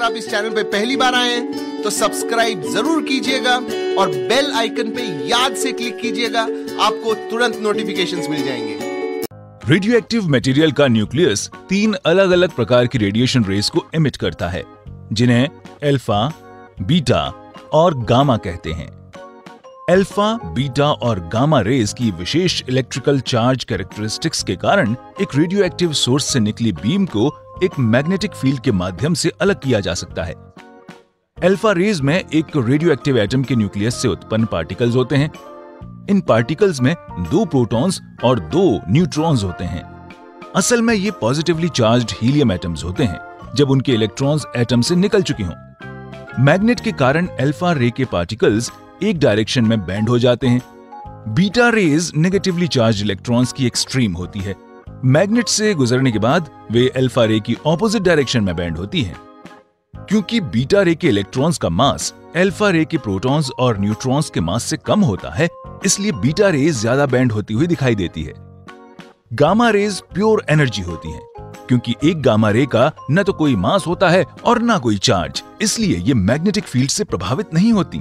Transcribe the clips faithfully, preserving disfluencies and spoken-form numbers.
आप इस चैनल पे पहली बार आए हैं तो सब्सक्राइब जरूर कीजिएगा और बेल आइकन पे याद से क्लिक कीजिएगा, आपको तुरंत नोटिफिकेशंस मिल जाएंगे। रेडियो एक्टिव मटेरियल का न्यूक्लियस तीन अलग अलग प्रकार की रेडिएशन रेज को एमिट करता है, जिन्हें अल्फा, बीटा और गामा कहते हैं। अल्फा, बीटा और गामा रेज की विशेष इलेक्ट्रिकल चार्ज कैरेक्टरिस्टिक्स के कारण एक रेडियो एक्टिव सोर्स से निकली बीम को एक मैग्नेटिक फील्ड के माध्यम से अलग किया जा सकता है। अल्फा रेज में एक रेडियो एक्टिव एटम के न्यूक्लियस से उत्पन्न पार्टिकल्स होते हैं। इन पार्टिकल्स में दो प्रोटॉन्स और दो न्यूट्रॉन्स होते हैं। असल में ये पॉजिटिवली चार्ज्ड हीलियम एटम्स होते हैं जब उनके इलेक्ट्रॉन्स एटम से निकल चुके हों। मैग्नेट के कारण अल्फा रे के पार्टिकल्स एक डायरेक्शन में बैंड हो जाते हैं। Beta rays negatively charged electrons की एक्सट्रीम होती है। मैग्नेट से गुजरने के बाद वे अल्फा रे की ऑपोजिट डायरेक्शन में बैंड होती हैं। क्योंकि बीटा रे के इलेक्ट्रॉन्स का मास अल्फा रे के प्रोटॉन्स और न्यूट्रॉन्स के मास से कम होता है, इसलिए बीटा रेज ज्यादा बैंड होती हुई दिखाई देती है। गामा रेज प्योर एनर्जी होती हैं, क्योंकि एक गामा रे का न तो कोई मास होता है और न कोई चार्ज, इसलिए ये मैग्नेटिक फील्ड से प्रभावित नहीं होती।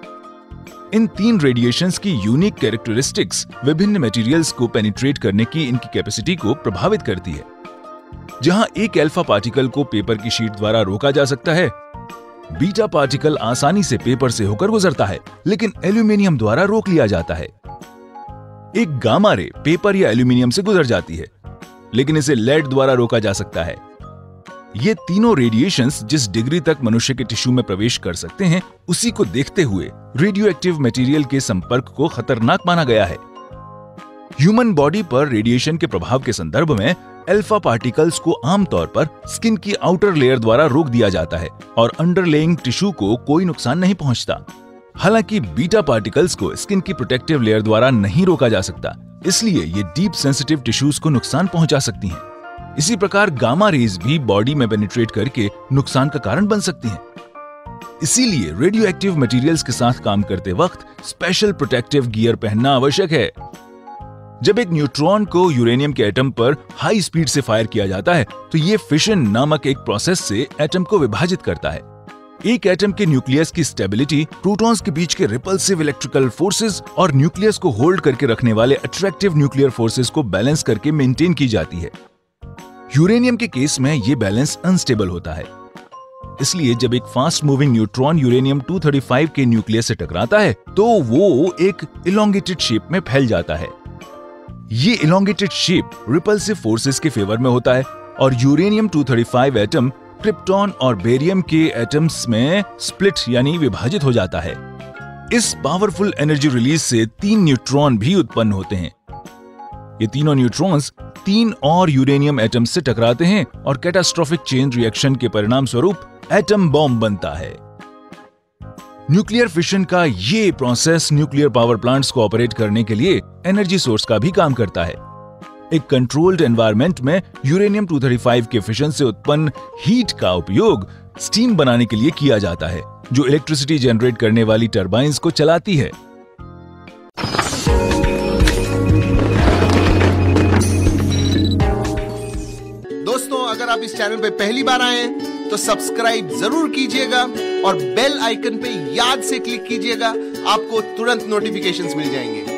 इन तीन रेडिएशंस की यूनिक कैरेक्टरिस्टिक्स विभिन्न मटेरियल्स को पेनिट्रेट करने की इनकी कैपेसिटी को प्रभावित करती है। जहां एक अल्फा पार्टिकल को पेपर की शीट द्वारा रोका जा सकता है, बीटा पार्टिकल आसानी से पेपर से होकर गुजरता है, लेकिन एल्यूमिनियम द्वारा रोक लिया जाता है। एक गामा रे पेपर या एल्यूमिनियम से गुजर जाती है, लेकिन इसे लेड द्वारा रोका जा सकता है। ये तीनों रेडिएशंस जिस डिग्री तक मनुष्य के टिश्यू में प्रवेश कर सकते हैं, उसी को देखते हुए रेडियो एक्टिव मटेरियल के संपर्क को खतरनाक माना गया है। ह्यूमन बॉडी पर रेडिएशन के प्रभाव के संदर्भ में अल्फा पार्टिकल्स को आमतौर पर स्किन की आउटर लेयर द्वारा रोक दिया जाता है और अंडरलेइंग टिश्यू को कोई नुकसान नहीं पहुंचता। हालांकि बीटा पार्टिकल्स को स्किन की प्रोटेक्टिव लेयर द्वारा नहीं रोका जा सकता, इसलिए ये डीप सेंसिटिव टिश्यूज को नुकसान पहुंचा सकती हैं। इसी प्रकार गामा रेज भी बॉडी में पेनिट्रेट करके नुकसान का कारण बन सकती हैं। इसीलिए रेडियो एक्टिव मटेरियल्स के साथ काम करते वक्त स्पेशल प्रोटेक्टिव गियर पहनना आवश्यक है। जब एक न्यूट्रॉन को यूरेनियम के एटम पर हाई स्पीड से फायर किया जाता है, तो ये फिशन नामक एक प्रोसेस से एटम को विभाजित करता है। एक एटम के न्यूक्लियस की स्टेबिलिटी प्रोटॉन्स के बीच के रिपल्सिव इलेक्ट्रिकल फोर्सेस और न्यूक्लियस को होल्ड करके रखने वाले अट्रैक्टिव न्यूक्लियर फोर्सेस को बैलेंस करके मेंटेन की जाती है। यूरेनियम के केस में ये बैलेंस अनस्टेबल होता है, इसलिए जब एक फास्ट मूविंग न्यूट्रॉन यूरेनियम दो सौ पैंतीस के न्यूक्लियस से टकराता है, तो वो एक इलोंगेटेड शेप में फैल जाता है। ये इलोंगेटेड शेप रिपल्सिव फोर्सेस के फेवर में होता है और यूरेनियम दो सौ पैंतीस एटम क्रिप्टॉन और बेरियम के एटम्स में स्प्लिट यानी विभाजित हो जाता है। इस पावरफुल एनर्जी रिलीज से तीन न्यूट्रॉन भी उत्पन्न होते हैं। ये तीनों न्यूट्रॉन्स तीन और यूरेनियम एटम्स से टकराते हैं और कैटास्ट्रोफिक चेन रिएक्शन के परिणाम स्वरूप एटम बॉम्ब बनता है। न्यूक्लियर फिशन का ये प्रोसेस न्यूक्लियर पावर प्लांट्स को ऑपरेट करने के लिए एनर्जी सोर्स का भी काम करता है। एक कंट्रोल्ड एनवायरनमेंट में यूरेनियम दो सौ पैंतीस के फिशन से उत्पन्न हीट का उपयोग स्टीम बनाने के लिए किया जाता है, जो इलेक्ट्रिसिटी जनरेट करने वाली टरबाइन्स को चलाती है। दोस्तों, अगर आप इस चैनल पे पहली बार आए हैं तो सब्सक्राइब जरूर कीजिएगा और बेल आइकन पे याद से क्लिक कीजिएगा, आपको तुरंत नोटिफिकेशंस मिल जाएंगे।